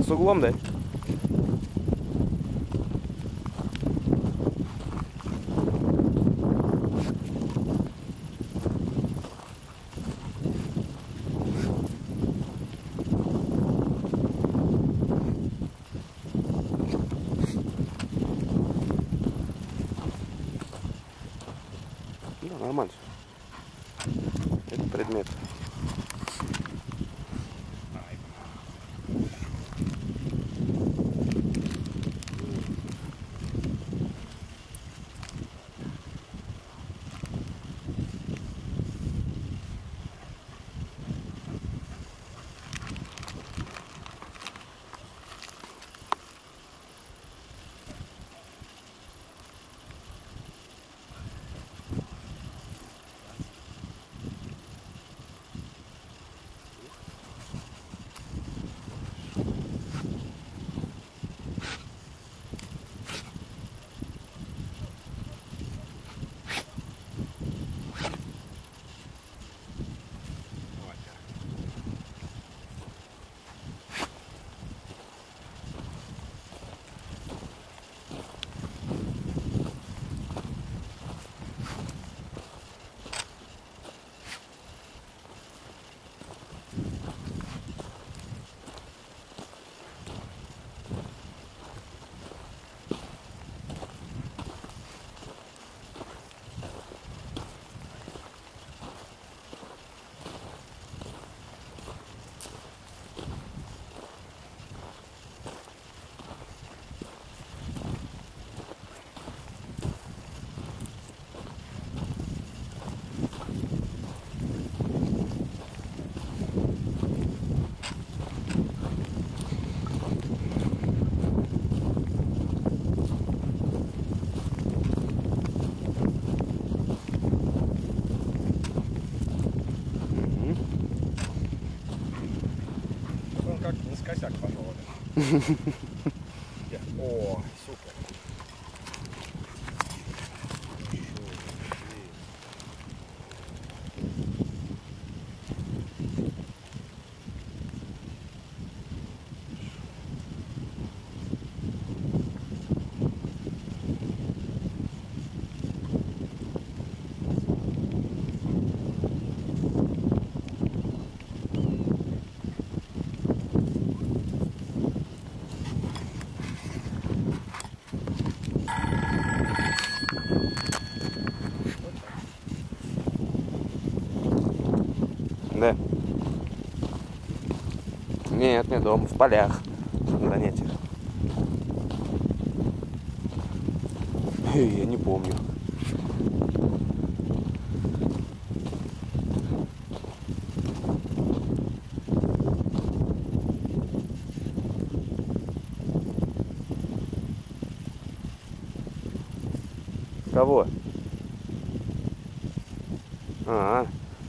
С углом, да? Да, нормально. Это предмет. Как наскосяк пошел. О, супер. Да. Нет, не дома, в полях. На занятиях. Я не помню. Кого? А-а.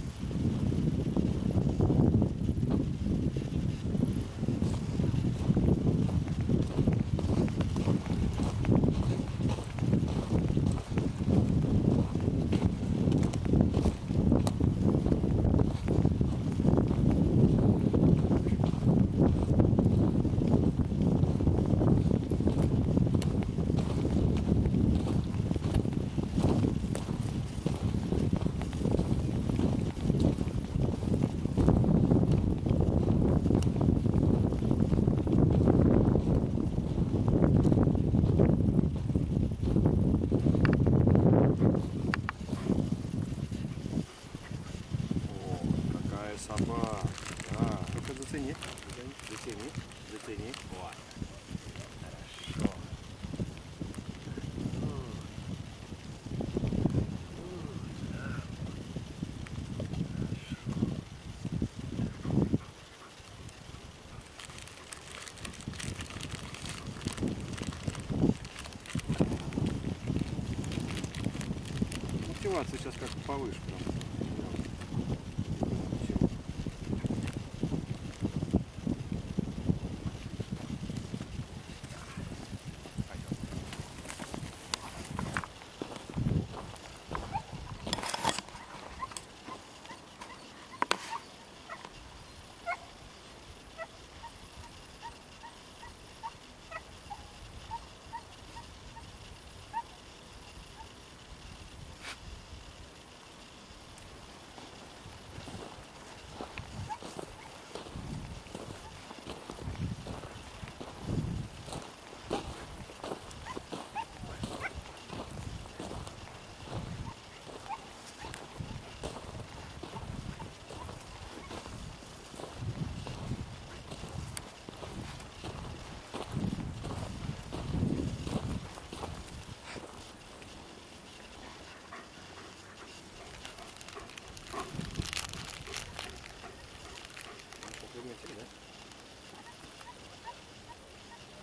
Собака. Да. Только зацени. Зацени. Зацени. Вот. Хорошо. Мотивация сейчас как повыше прям.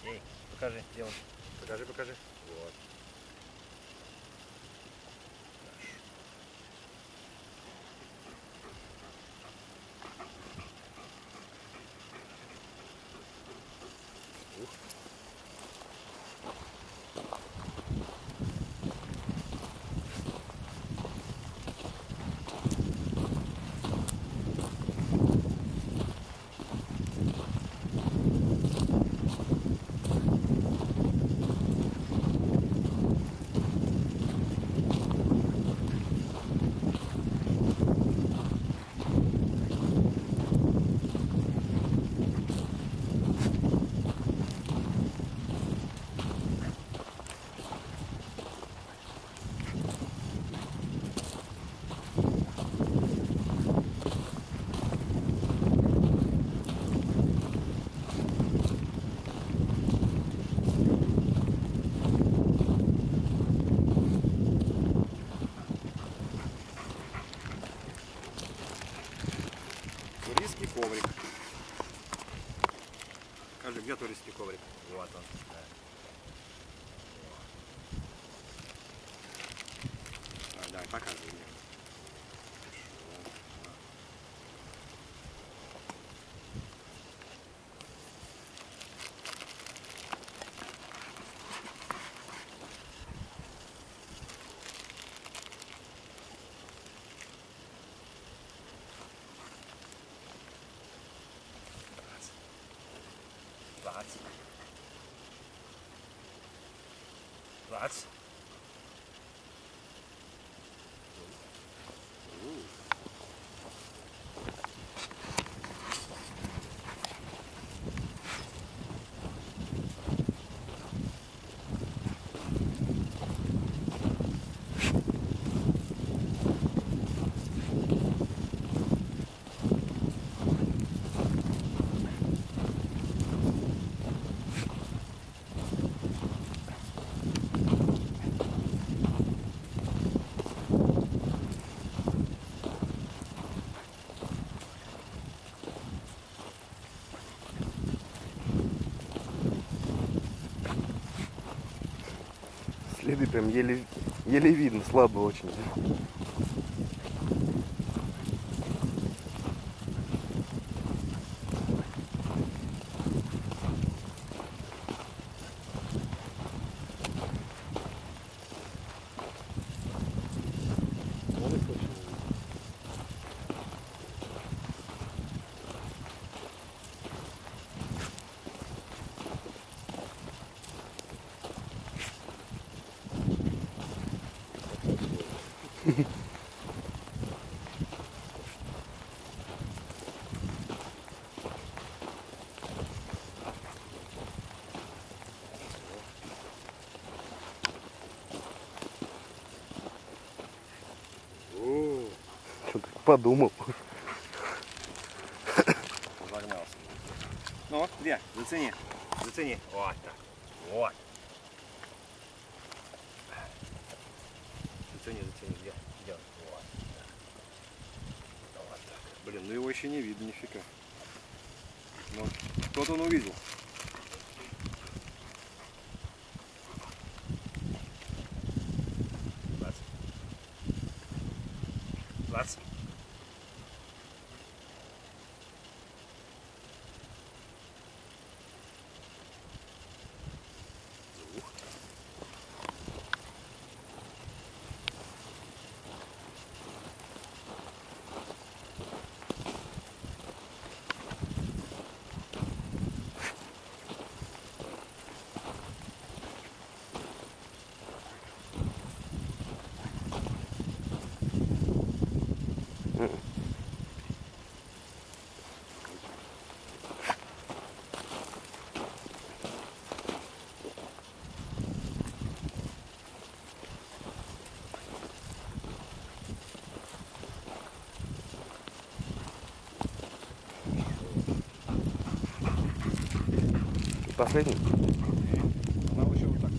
Эй, покажи, где он? Покажи, покажи. Вот. Туристский коврик. Скажи, где туристский коврик? Вот он. Да. Давай, показывай мне. Клац. Клац. Следы прям еле видно, слабо очень. Что-то подумал. Загнался. Ну, где? Зацени. Зацени. Вот так. Вот. Зацени, зацени. Где? Где он? Вот. Вот так. Блин, ну его еще не видно нифига. Но кто-то он увидел. Клац. Клац. Последний? Она еще вот так.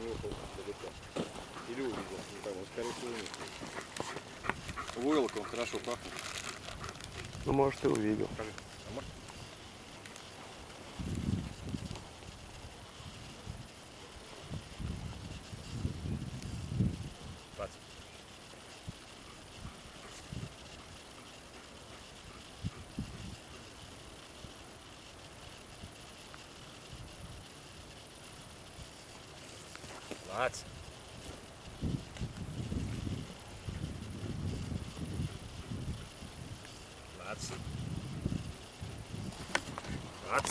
понюхал далеко. Или увидел, не пойму, скорее всего нет. Войлоком хорошо пахнет. Ну, может, и увидел. Покажи. А может? Клац. Клац. Клац. Клац.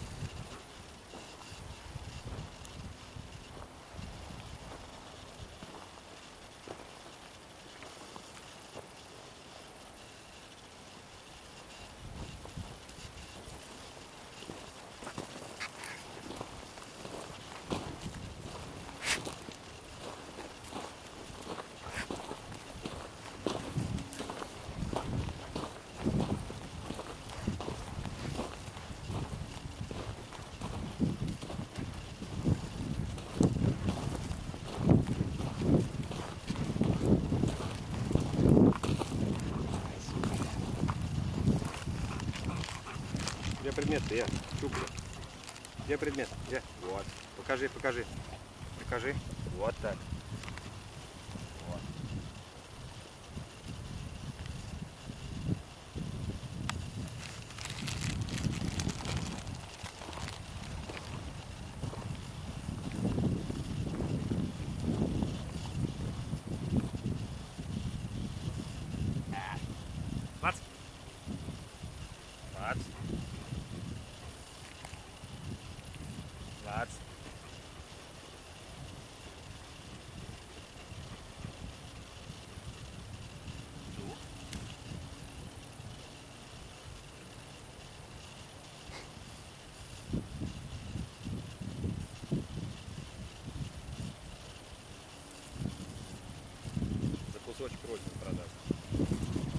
Где предмет? Где? Чупля. Где предмет? Где? Вот. Покажи, покажи. Покажи. Вот так. Вот. Клац. Клац. Клац. За кусочек родину продаст.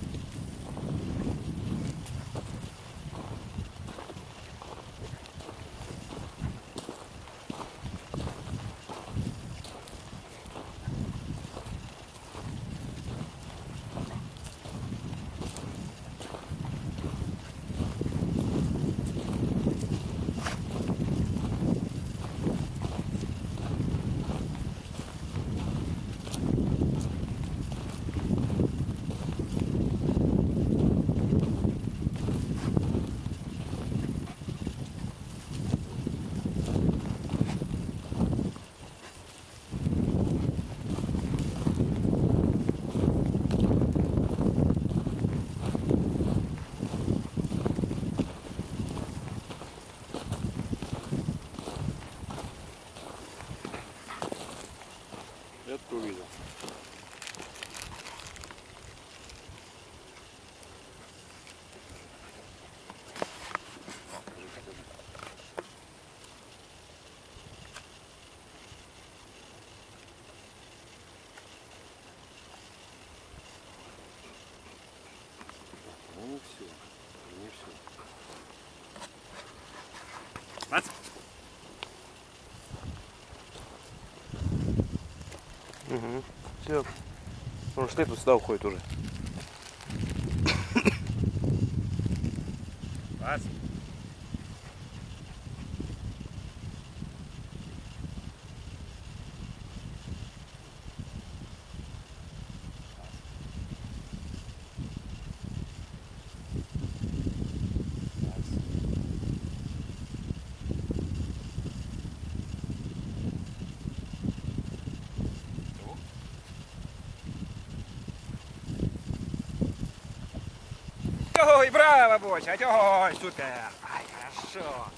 Это увидел. Ну не все. Не все. Клац. Угу. Все. Он что тут сюда уходит уже. Клац. Ой, браво, Боча! Ой, супер! Ай, хорошо!